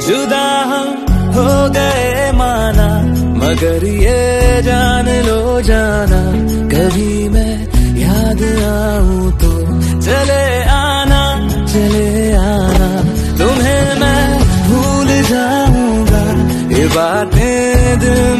जुदा हम हो गए माना, मगर ये जान लो जाना, कभी मैं याद आऊं तो चले आना, चले आना। तुम्हें मैं भूल जाऊंगा, ये बातें दिल